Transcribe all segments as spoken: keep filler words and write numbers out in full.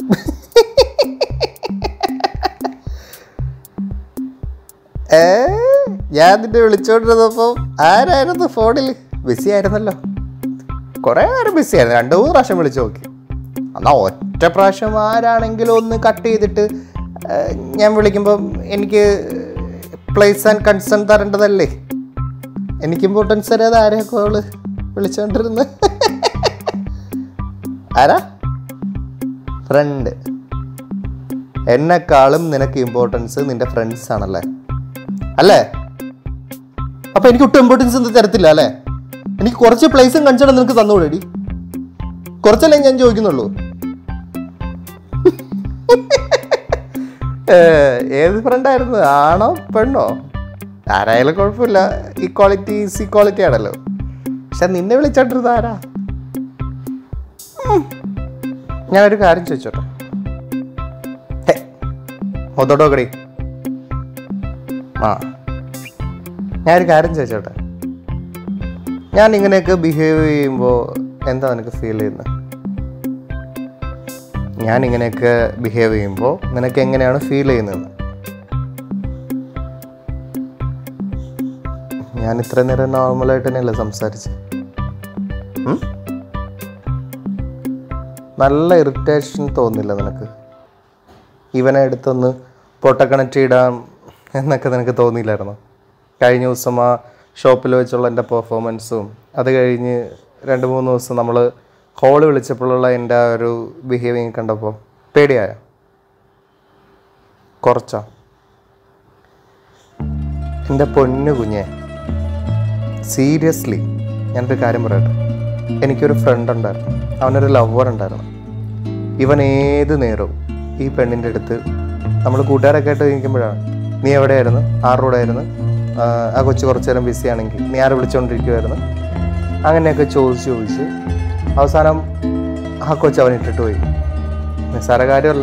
ഏ ഞാൻ നിന്നെ വിളിച്ചോണ്ടിരുന്നപ്പോൾ ആരായിരുന്നു ഫോണിൽ? ബിസി ആയിരുന്നല്ലോ, കുറേ നേരം ബിസി ആയിരുന്നു. രണ്ടു മൂന്ന് പ്രാവശ്യം വിളിച്ചു നോക്കി. എന്നാൽ ഒറ്റ പ്രാവശ്യം ആരാണെങ്കിലും ഒന്ന് കട്ട് ചെയ്തിട്ട് ഞാൻ വിളിക്കുമ്പം എനിക്ക് പ്ലേസ് ആൻഡ് കൺസേൺ തരേണ്ടതല്ലേ? എനിക്ക് ഇമ്പോർട്ടൻസ് തരാതെ ആരെയൊക്കെ അവള് വിളിച്ചോണ്ടിരുന്നു. ആരാ? ഫ്രണ്ട്. എന്നെക്കാളും നിനക്ക് ഇമ്പോർട്ടൻസ് നിന്റെ ഫ്രണ്ട്സ് ആണല്ലേ? അല്ലേ? അപ്പൊ എനിക്ക് ഒട്ടും ഇമ്പോർട്ടൻസ് ഒന്നും തരത്തില്ല അല്ലേ? എനിക്ക് കുറച്ച് പ്ലേസും കൺസേൺ നിനക്ക് തന്നൂടേടി? കുറച്ചല്ലേ ഞാൻ ചോദിക്കുന്നുള്ളൂ. ഏത് ഫ്രണ്ടായിരുന്നു? ആണോ പെണ്ണോ? ആരായാലും കുഴപ്പമില്ല, ഈക്വാളിറ്റി ഈസ് ഈക്വാളിറ്റി ആണല്ലോ. പക്ഷെ നിന്നെ വിളിച്ചോണ്ടിരുന്ന ആരാ? ഞാനൊരു കാര്യം ചോദിച്ചോട്ടെ? ഒതോടോക്കടി. ആ ഞാനൊരു കാര്യം ചോദിച്ചോട്ടെ? ഞാൻ ഇങ്ങനെയൊക്കെ ബിഹേവ് ചെയ്യുമ്പോൾ എന്താ നിനക്ക് ഫീൽ ചെയ്യുന്നത്? ഞാൻ ഇങ്ങനെയൊക്കെ ബിഹേവ് ചെയ്യുമ്പോൾ നിനക്ക് എങ്ങനെയാണ് ഫീൽ ചെയ്യുന്നത്? ഞാൻ ഇത്ര നേരം നോർമലായിട്ട് തന്നെയല്ലേ സംസാരിച്ച്? നല്ല ഇറിറ്റേഷൻ തോന്നില്ല നിനക്ക്? ഇവനെ എടുത്തൊന്ന് പൊട്ട കണക്ട് ഇടാം എന്നൊക്കെ നിനക്ക് തോന്നിയില്ലായിരുന്നോ? കഴിഞ്ഞ ദിവസം ആ ഷോപ്പിൽ വെച്ചുള്ള എൻ്റെ പെർഫോമൻസും അത് കഴിഞ്ഞ് രണ്ട് മൂന്ന് ദിവസം നമ്മൾ കോള് വിളിച്ചപ്പോഴുള്ള എൻ്റെ ആ ഒരു ബിഹേവിങ് കണ്ടപ്പോൾ പേടിയായോ? കുറച്ചോ? എൻ്റെ പൊന്നു കുഞ്ഞെ, സീരിയസ്ലി ഞാനൊരു കാര്യം പറയട്ടെ. എനിക്കൊരു ഫ്രണ്ട് ഉണ്ടായിരുന്നു, അവനൊരു ലവർ ഉണ്ടായിരുന്നു. ഇവൻ ഏത് നേരവും ഈ പെണ്ണിൻ്റെ അടുത്ത്, നമ്മൾ കൂട്ടുകാരൊക്കെ ആയിട്ട് ഇരിക്കുമ്പോഴാണ്, നീ എവിടെയായിരുന്നു, ആരുടെ കൂടെ ആയിരുന്നു, ആ കൊച്ചു കുറച്ചു നേരം ബിസി ആണെങ്കിൽ നീ ആരെ വിളിച്ചുകൊണ്ടിരിക്കുമായിരുന്നു, അങ്ങനെയൊക്കെ ചോദിച്ച് ചോദിച്ച് അവസാനം ആ കൊച്ചു അവൻ ഇട്ടിട്ട് പോയി. നിസ്സാര കാര്യമല്ല,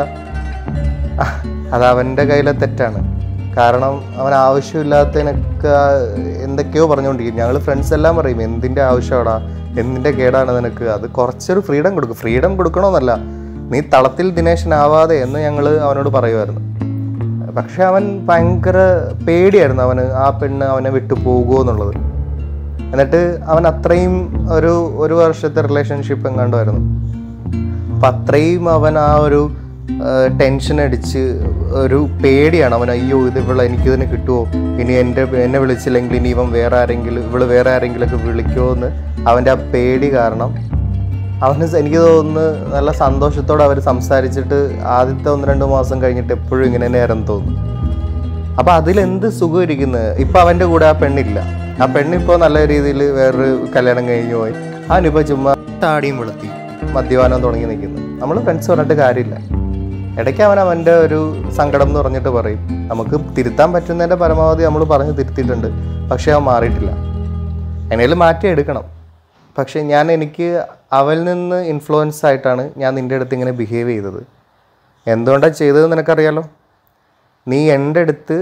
അത് അവൻ്റെ കയ്യിലെ തെറ്റാണ്. കാരണം അവൻ ആവശ്യമില്ലാത്തതിനൊക്കെ എന്തൊക്കെയോ പറഞ്ഞുകൊണ്ടിരിക്കും. ഞങ്ങൾ ഫ്രണ്ട്സ് എല്ലാം പറയും, എന്തിൻ്റെ ആവശ്യമാടാ, എന്തിൻ്റെ കേടാണ് നിനക്ക്, അത് കുറച്ചൊരു ഫ്രീഡം കൊടുക്കും. ഫ്രീഡം കൊടുക്കണമെന്നല്ല, നീ തളത്തിൽ ദിനേശനാവാതെ എന്ന് ഞങ്ങൾ അവനോട് പറയുമായിരുന്നു. പക്ഷെ അവൻ ഭയങ്കര പേടിയായിരുന്നു അവന്, ആ പെണ്ണ് അവനെ വിട്ടു പോകുമോ എന്നുള്ളത്. എന്നിട്ട് അവൻ അത്രയും ഒരു ഒരു വർഷത്തെ റിലേഷൻഷിപ്പ് എങ്ങാണ്ടുമായിരുന്നു. അപ്പം അത്രയും അവൻ ആ ഒരു ടെൻഷൻ അടിച്ച് ഒരു പേടിയാണ് അവൻ. അയ്യോ ഇത് ഇവളെ എനിക്കിതിന് കിട്ടുമോ, ഇനി എൻ്റെ എന്നെ വിളിച്ചില്ലെങ്കിൽ ഇനി ഇവൻ വേറെ ആരെങ്കിലും ഇവള് വേറെ ആരെങ്കിലുമൊക്കെ വിളിക്കുമോ എന്ന് അവൻ്റെ ആ പേടി കാരണം അവന് എനിക്ക് തോന്നുന്നു നല്ല സന്തോഷത്തോടെ അവർ സംസാരിച്ചിട്ട് ആദ്യത്തെ ഒന്ന് രണ്ട് മാസം കഴിഞ്ഞിട്ട് എപ്പോഴും ഇങ്ങനെ തന്നെയായിരുന്നു തോന്നുന്നു. അപ്പം അതിലെന്ത് സുഖം ഇരിക്കുന്നത്. ഇപ്പം അവൻ്റെ കൂടെ ആ പെണ്ണില്ല. ആ പെണ്ണിപ്പോൾ നല്ല രീതിയിൽ വേറൊരു കല്യാണം കഴിഞ്ഞു പോയി. അവനിപ്പോൾ ചുമ്മാ താടിയും വെളുത്തി മദ്യപാനം തുടങ്ങി നിൽക്കുന്നു. നമ്മൾ ഫ്രണ്ട്സ് പറഞ്ഞിട്ട് കാര്യമില്ല. ഇടയ്ക്ക് അവൻ അവൻ്റെ ഒരു സങ്കടം എന്ന് പറഞ്ഞിട്ട് പറയും. നമുക്ക് തിരുത്താൻ പറ്റുന്നതിൻ്റെ പരമാവധി നമ്മൾ പറഞ്ഞ് തിരുത്തിയിട്ടുണ്ട്. പക്ഷേ അവൻ മാറിയിട്ടില്ല. എങ്ങനെയും മാറ്റി എടുക്കണം. പക്ഷേ ഞാൻ എനിക്ക് അവൽ നിന്ന് ഇൻഫ്ലുവൻസ് ആയിട്ടാണ് ഞാൻ നിൻ്റെ അടുത്ത് ഇങ്ങനെ ബിഹേവ് ചെയ്തത്. എന്തുകൊണ്ടാണ് ചെയ്തതെന്ന് നിനക്കറിയാലോ. നീ എൻ്റെ അടുത്ത്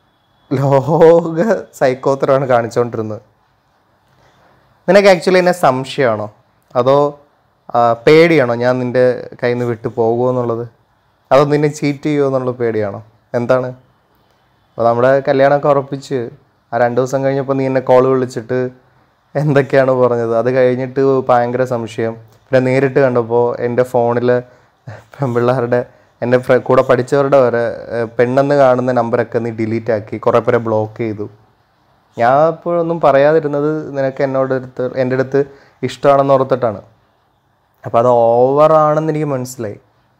ലോക സൈക്കോത്തരമാണ് കാണിച്ചുകൊണ്ടിരുന്നത്. നിനക്ക് ആക്ച്വലി എന്നെ സംശയമാണോ അതോ പേടിയാണോ ഞാൻ നിൻ്റെ കയ്യിൽ നിന്ന് വിട്ടു പോകുമോ എന്നുള്ളത്? അതോ നിന്നെ ചീറ്റ് ചെയ്യുമോ എന്നുള്ള പേടിയാണോ? എന്താണ്? അപ്പോൾ നമ്മുടെ കല്യാണമൊക്കെ ഉറപ്പിച്ച് ആ രണ്ട് ദിവസം കഴിഞ്ഞപ്പോൾ നീ എന്നെ കോൾ വിളിച്ചിട്ട് എന്തൊക്കെയാണ് പറഞ്ഞത്. അത് കഴിഞ്ഞിട്ട് ഭയങ്കര സംശയം. പിന്നെ നേരിട്ട് കണ്ടപ്പോൾ എൻ്റെ ഫോണിൽ പെൺപിള്ളേരുടെ എൻ്റെ കൂടെ പഠിച്ചവരുടെ വരെ പെണ്ണെന്ന് കാണുന്ന നമ്പറൊക്കെ നീ ഡിലീറ്റ് ആക്കി, കുറേ പേരെ ബ്ലോക്ക് ചെയ്തു. ഞാൻ ഇപ്പോഴൊന്നും പറയാതിരുന്നത് നിനക്ക് എന്നോട് അടുത്ത് എൻ്റെ അടുത്ത് ഇഷ്ടമാണെന്ന് ഓർത്തിട്ടാണ്. അപ്പോൾ അത് ഓവറാണെന്ന് എനിക്ക് മനസ്സിലായി.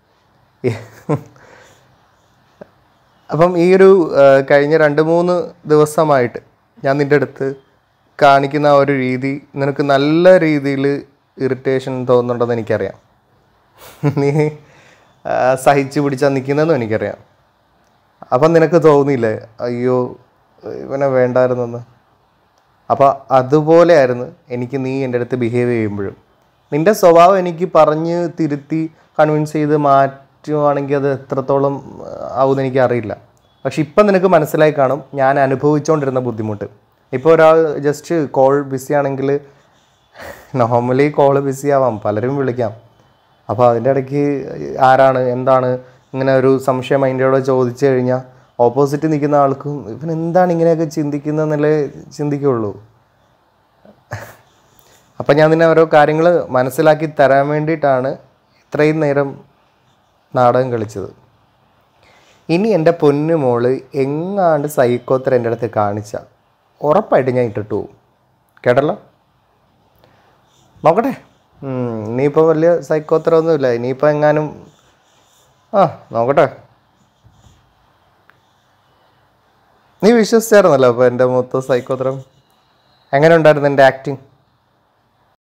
അപ്പം ഈ ഒരു കഴിഞ്ഞ രണ്ട് മൂന്ന് ദിവസമായിട്ട് ഞാൻ നിൻ്റെ അടുത്ത് കാണിക്കുന്ന ആ ഒരു രീതി നിനക്ക് നല്ല രീതിയിൽ ഇറിറ്റേഷൻ തോന്നുന്നുണ്ടെന്ന് എനിക്കറിയാം. നീ സഹിച്ചു പിടിച്ചാൽ നിൽക്കുന്നതെന്നും എനിക്കറിയാം. അപ്പം നിനക്ക് തോന്നിയില്ലേ അയ്യോ ഇവനെ വേണ്ടായിരുന്നെന്ന്? അപ്പോൾ അതുപോലെ ആയിരുന്നു എനിക്ക് നീ എൻ്റെ അടുത്ത് ബിഹേവ് ചെയ്യുമ്പോഴും. നിൻ്റെ സ്വഭാവം എനിക്ക് പറഞ്ഞ് തിരുത്തി കൺവിൻസ് ചെയ്ത് മാറ്റുവാണെങ്കിൽ അത് എത്രത്തോളം ആവുമെന്ന് എനിക്കറിയില്ല. പക്ഷെ ഇപ്പം നിനക്ക് മനസ്സിലായി കാണും ഞാൻ അനുഭവിച്ചുകൊണ്ടിരുന്ന ബുദ്ധിമുട്ട്. ഇപ്പോൾ ഒരാൾ ജസ്റ്റ് കോൾ ബിസി ആണെങ്കിൽ നോർമലി കോൾ ബിസി ആവാം, പലരും വിളിക്കാം. അപ്പോൾ അതിൻ്റെ ഇടയ്ക്ക് ആരാണ് എന്താണ് ഇങ്ങനെ ഒരു സംശയം മൈൻഡോടെ ചോദിച്ചു കഴിഞ്ഞാൽ ഓപ്പോസിറ്റ് നിൽക്കുന്ന ആൾക്കും ഇവൻ എന്താണ് ഇങ്ങനെയൊക്കെ ചിന്തിക്കുന്നതെന്നല്ലേ ചിന്തിക്കുള്ളൂ. അപ്പം ഞാൻ നിന്നെ ഓരോ കാര്യങ്ങൾ മനസ്സിലാക്കി തരാൻ വേണ്ടിയിട്ടാണ് ഇത്രയും നേരം നാടകം കളിച്ചത്. ഇനി എൻ്റെ പൊന്നു മോള് എങ്ങാണ്ട് സൈക്കോത്തര എൻ്റെ അടുത്ത് കാണിച്ച ഉറപ്പായിട്ട് ഞാൻ ഇട്ടിട്ട് പോവും. കേട്ടല്ലോ? നോക്കട്ടെ. ഇനിയിപ്പോൾ വലിയ സൈക്കോത്തരമൊന്നുമില്ല. ഇനിയിപ്പോൾ എങ്ങാനും ആ നോക്കട്ടെ. നീ വിശ്വസിച്ചായിരുന്നല്ലോ അപ്പോൾ എൻ്റെ മൊത്തം സൈക്കോത്തരം. എങ്ങനെ ഉണ്ടായിരുന്നു എൻ്റെ ആക്ടിങ്?